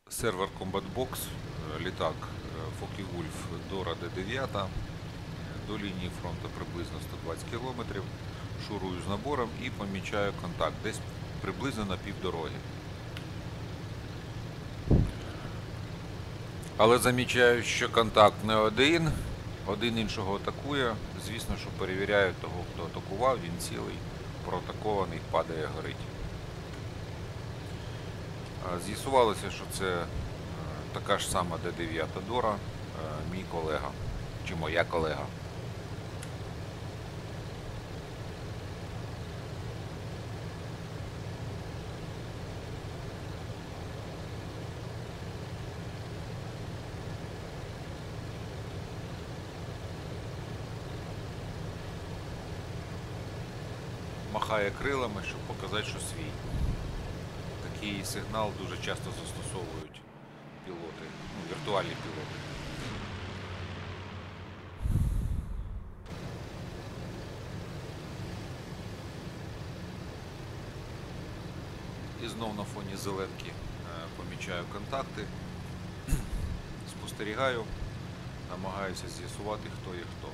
Сервер Combat Box, літак Focke-Wulf Dora D9, до лінії фронту приблизно 120 км, шурую з набором і помічаю контакт десь приблизно на півдороги. Але замічаю, що контакт не один іншого атакує. Звісно, що перевіряю того, хто атакував, він цілий, проатакований, падає, горить. З'ясувалося, що це така ж сама Д9 Дора, мій колега, чи моя колега. Махає крилами, щоб показати, що свій. Такий сигнал дуже часто застосовують пілоти, віртуальні пілоти. І знов на фоні зеленки помічаю контакти, спостерігаю, намагаюся з'ясувати, хто є хто.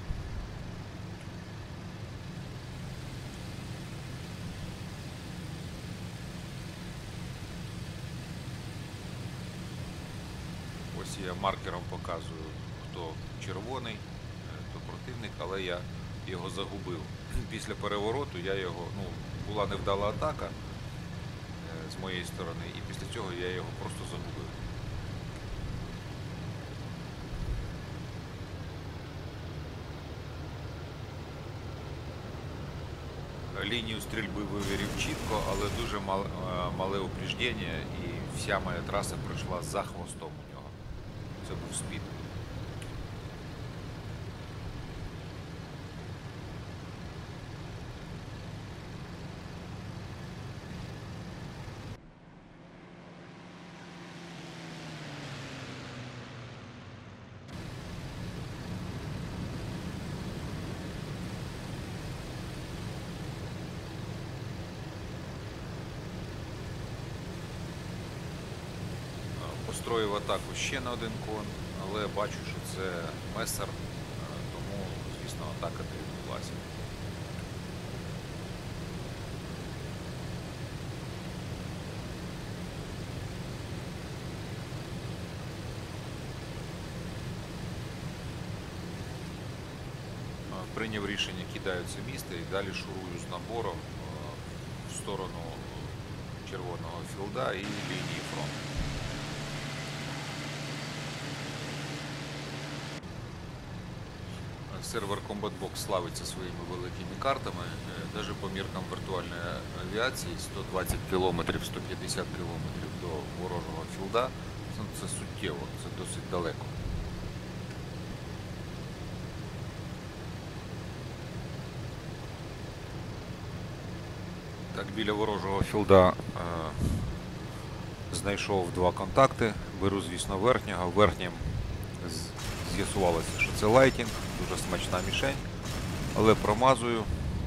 Ось я маркером показую, хто червоний, хто противник, але я його загубив. Після перевороту була невдала атака з моєї сторони, і після цього я його просто загубив. Лінію стрільби вивірив чітко, але дуже мале упреждення, і вся моя траса пройшла за хвостом у нього. Це був спід. Построїв атаку ще на один кон, але бачу, що це месер, тому, звісно, атака не відбулася. Прийняв рішення, кидаю це місто і далі шурую з набором в сторону червоного філда і лінії фронту. Сервер Combat Box славиться своїми великими картами, навіть по міркам віртуальної авіації 120 км, 150 км до ворожого філда, це суттєво, це досить далеко. Так, біля ворожого філда знайшов два контакти, беру, звісно, верхнього. Верхнім з'ясувалося, що це лайтінг, дуже смачна мішень, але промазую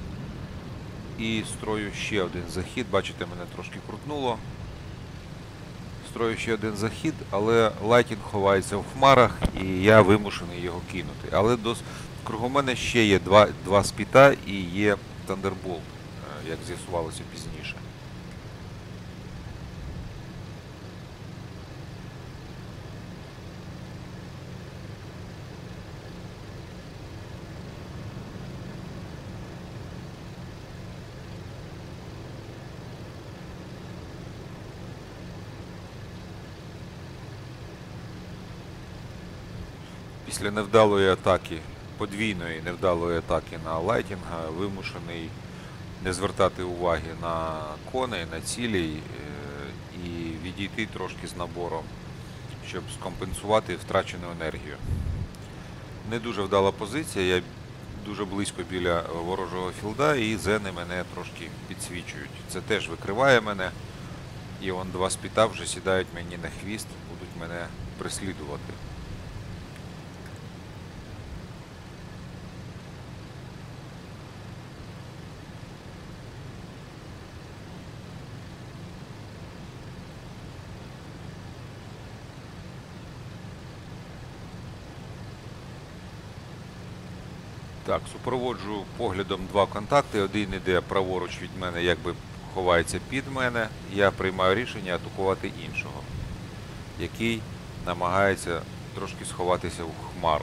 і строю ще один захід. Бачите, мене трошки крутнуло. Строю ще один захід, але лайтінг ховається в хмарах і я вимушений його кинути. Але кругом мене ще є два спіта і є Thunderbolt, як з'ясувалося пізніше. Після невдалої атаки, подвійної невдалої атаки на лайтінга, вимушений не звертати уваги на коней, на цілі і відійти трошки з набором, щоб скомпенсувати втрачену енергію. Не дуже вдала позиція, я дуже близько біля ворожого філда і зени мене трошки підсвічують. Це теж викриває мене, і вон два спіта вже сідають мені на хвіст, будуть мене преслідувати. Так, супроводжу поглядом два контакти. Один іде праворуч від мене, якби ховається під мене. Я приймаю рішення атакувати іншого, який намагається трошки сховатися в хмару.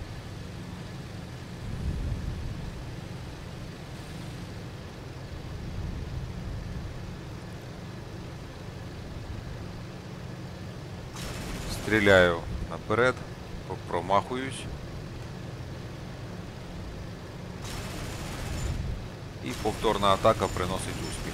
Стріляю наперед, промахуюсь. І повторна атака приносить успіх.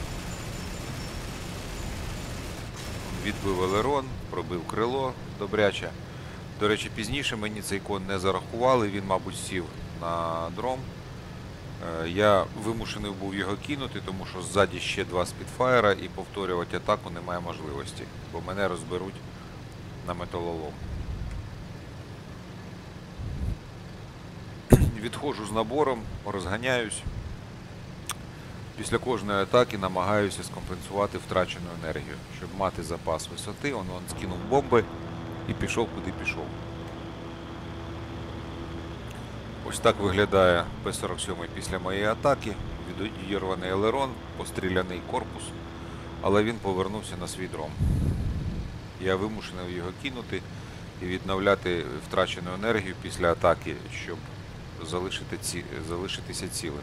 Відбив елерон, пробив крило добряче. До речі, пізніше мені цей кон не зарахували, він, мабуть, сів на дром. Я вимушений був його кинути, тому що ззаді ще два спідфайра і повторювати атаку немає можливості, бо мене розберуть на металолом. Відходжу з набором, розганяюсь. Після кожної атаки намагаюся скомпенсувати втрачену енергію, щоб мати запас висоти. Он скинув бомби і пішов, куди пішов. Ось так виглядає П-47 після моєї атаки. Відірваний елерон, постріляний корпус, але він повернувся на свій дром. Я вимушений його кинути і відновляти втрачену енергію після атаки, щоб залишитися цілим.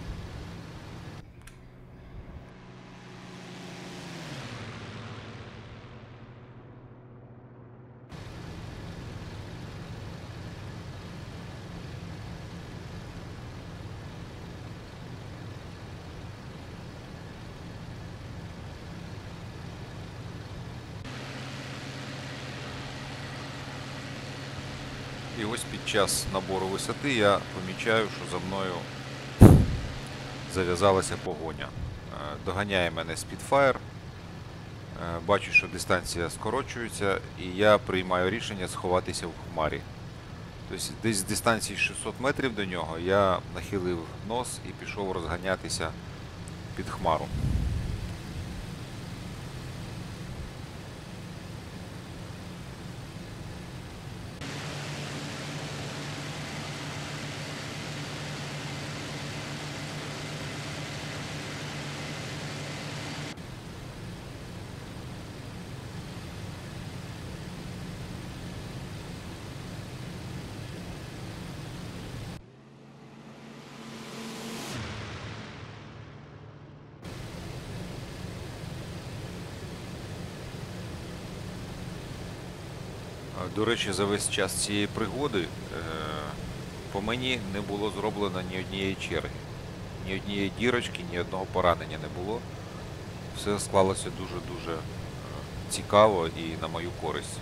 І ось під час набору висоти я помічаю, що за мною зав'язалася погоня. Доганяє мене Spitfire, бачу, що дистанція скорочується, і я приймаю рішення сховатися в хмарі. Тобто десь з дистанції 600 метрів до нього я нахилив нос і пішов розганятися під хмару. До речі, за весь час цієї пригоди по мені не було зроблено ні однієї черги, ні однієї дірочки, ні одного поранення не було. Все склалося дуже-дуже цікаво і на мою користь.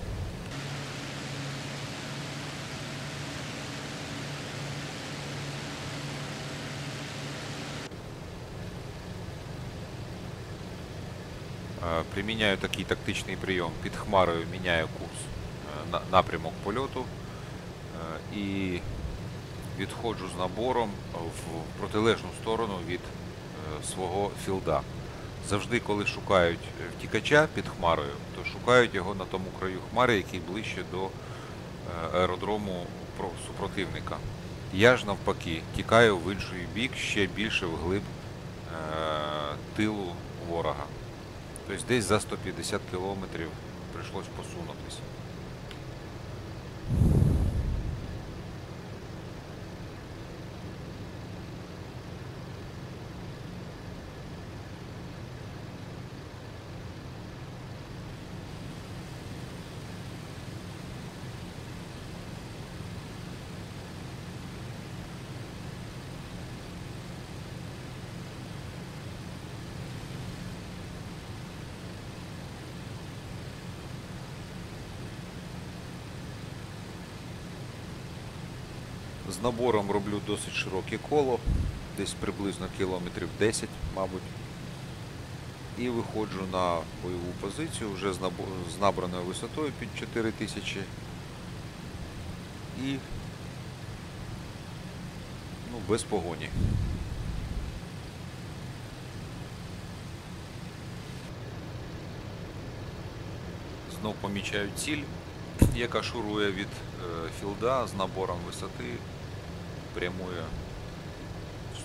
Приміняю такий тактичний прийом. Під хмарою міняю курс, напрямок польоту і відходжу з набором в протилежну сторону від свого філда. Завжди, коли шукають втікача під хмарою, то шукають його на тому краю хмари, який ближче до аеродрому супротивника. Я ж навпаки тікаю в інший бік, ще більше вглиб тилу ворога. Тобто десь за 150 кілометрів прийшлось посунутися. З набором роблю досить широке коло, десь приблизно кілометрів 10, мабуть. І виходжу на бойову позицію вже з набраною висотою під 4000. І без погоні. Знов помічаю ціль, яка шурує від філда з набором висоти, прямує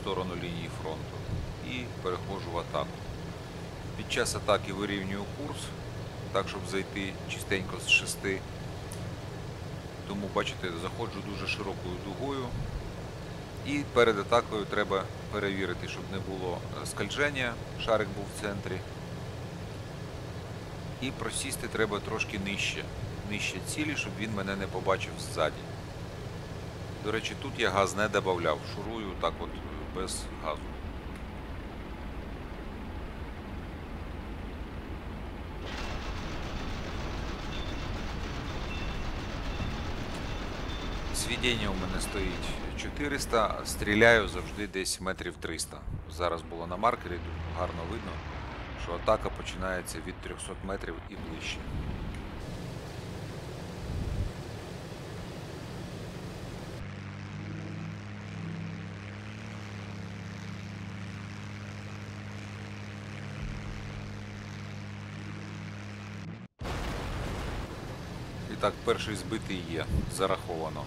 сторону лінії фронту і переходжу в атаку. Під час атаки вирівнюю курс, так щоб зайти чистенько з 6. Тому, бачите, заходжу дуже широкою дугою. І перед атакою треба перевірити, щоб не було скольження, шарик був в центрі. І просісти треба трошки нижче цілі, щоб він мене не побачив ззаді. До речі, тут я газ не додавав, шурую так от без газу. Свідіння у мене стоїть 400, стріляю завжди десь метрів 300. Зараз було на маркері, тут гарно видно, що атака починається від 300 метрів і ближче. І так, перший збитий є, зараховано.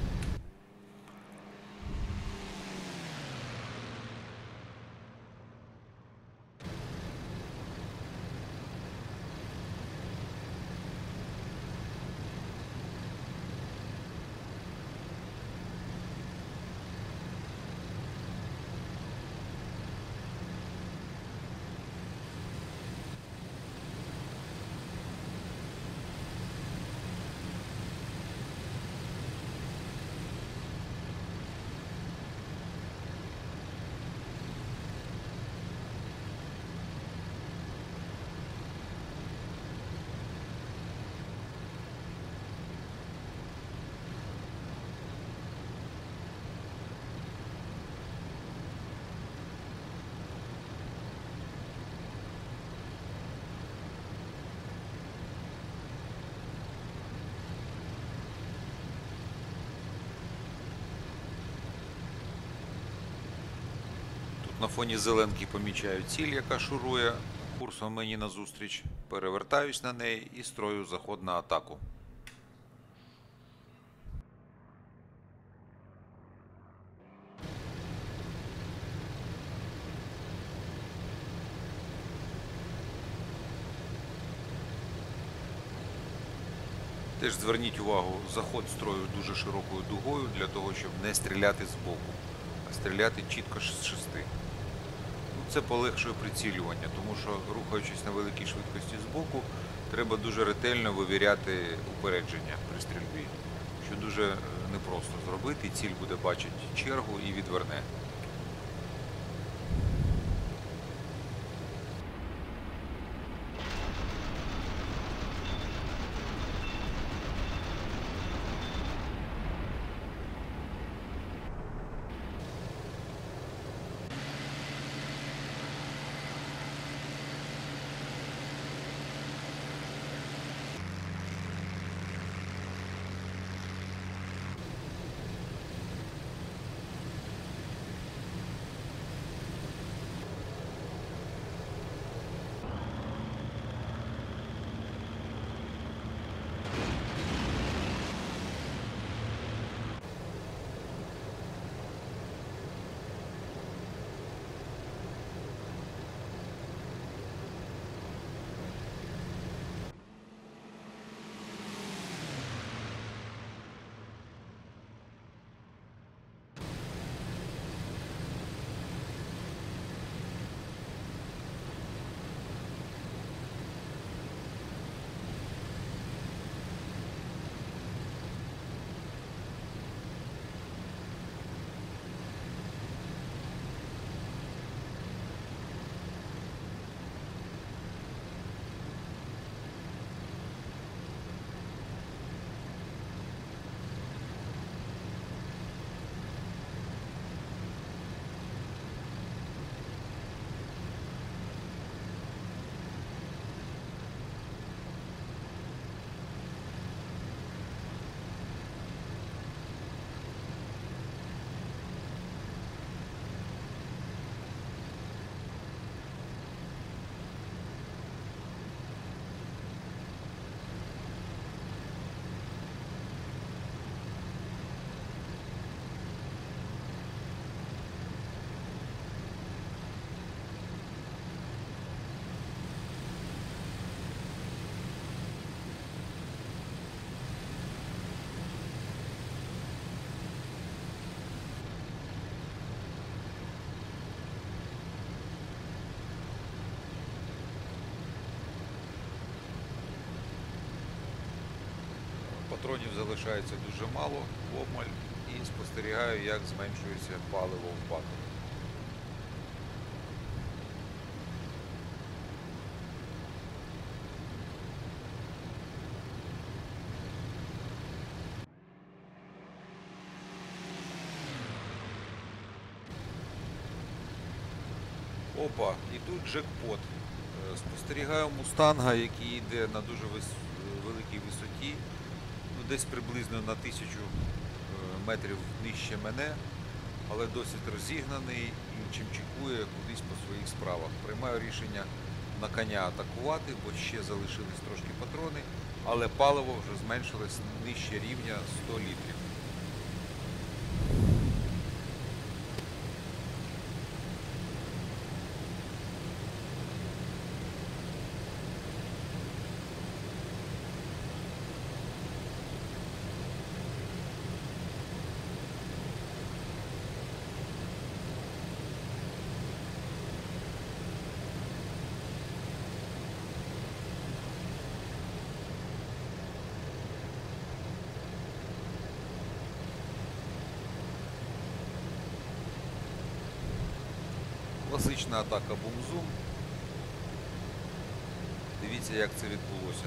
На фоні зеленки помічаю ціль, яка шурує курсом мені назустріч. Перевертаюсь на неї і строю заход на атаку. Теж зверніть увагу, заход строю дуже широкою дугою для того, щоб не стріляти збоку, а стріляти чітко з 6. Це полегшує прицілювання, тому що, рухаючись на великій швидкості збоку, треба дуже ретельно вивіряти упередження при стрільбі, що дуже непросто зробити, ціль буде бачити чергу і відверне. Патронів залишається дуже мало, обмаль, і спостерігаю, як зменшується паливо в баку. Опа, і тут джекпот. Спостерігаю мустанга, який йде на дуже великій висоті, ну, десь приблизно на 1000 метрів нижче мене, але досить розігнаний і чимчикує кудись по своїх справах. Приймаю рішення на коня атакувати, бо ще залишились трошки патрони, але паливо вже зменшилось нижче рівня 100 літрів. Класична атака бум-зум. Дивіться, як це відбулося.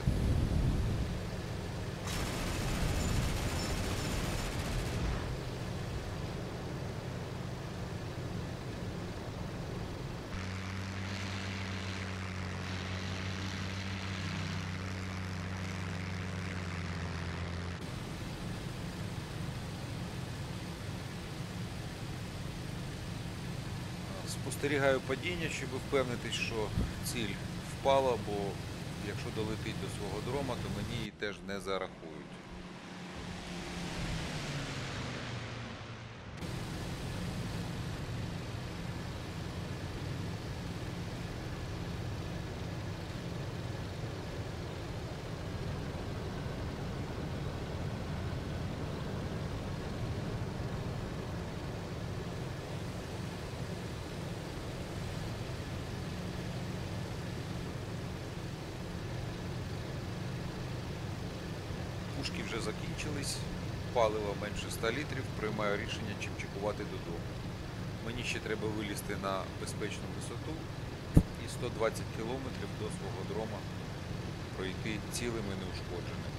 Спостерігаю падіння, щоб впевнитись, що ціль впала, бо якщо долетить до свого дрома, то мені її теж не зарахують. Пушки вже закінчились, палива менше 100 літрів, приймаю рішення чимчикувати додому. Мені ще треба вилізти на безпечну висоту і 120 кілометрів до свого дрома пройти цілим і неушкодженим.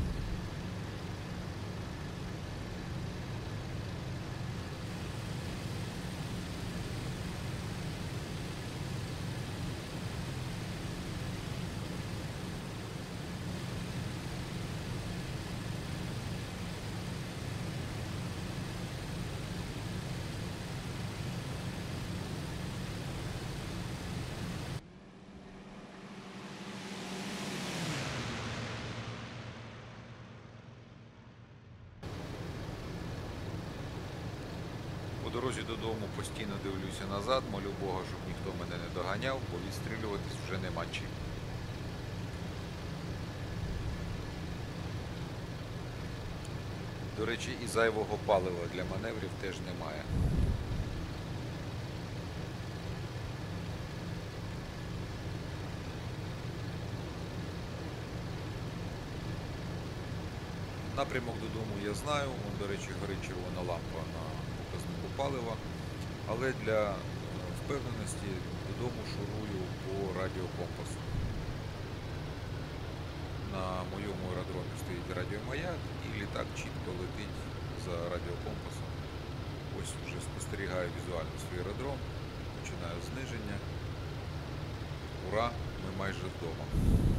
По дорозі додому постійно дивлюся назад, молю Бога, щоб ніхто мене не доганяв, бо відстрілюватись вже нема чим. До речі, і зайвого палива для маневрів теж немає. Напрямок додому я знаю, до речі, горить червона лампа на показнику палива, але для впевненості додому шурую по радіокомпасу. На моєму аеродромі стоїть радіомаяк і літак чітко летить за радіокомпасом. Ось вже спостерігаю візуально свій аеродром, починаю зниження. Ура, ми майже вдома.